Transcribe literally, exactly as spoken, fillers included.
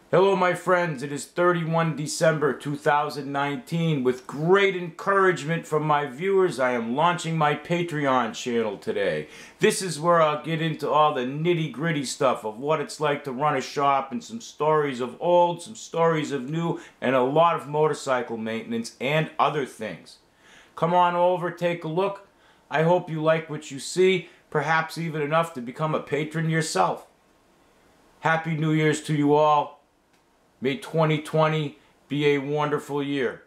Hello my friends, it is thirty-first December two thousand nineteen. With great encouragement from my viewers, I am launching my Patreon channel today. This is where I'll get into all the nitty-gritty stuff of what it's like to run a shop, and some stories of old, some stories of new, and a lot of motorcycle maintenance and other things. Come on over, take a look. I hope you like what you see, perhaps even enough to become a patron yourself. Happy New Year's to you all. May twenty twenty be a wonderful year.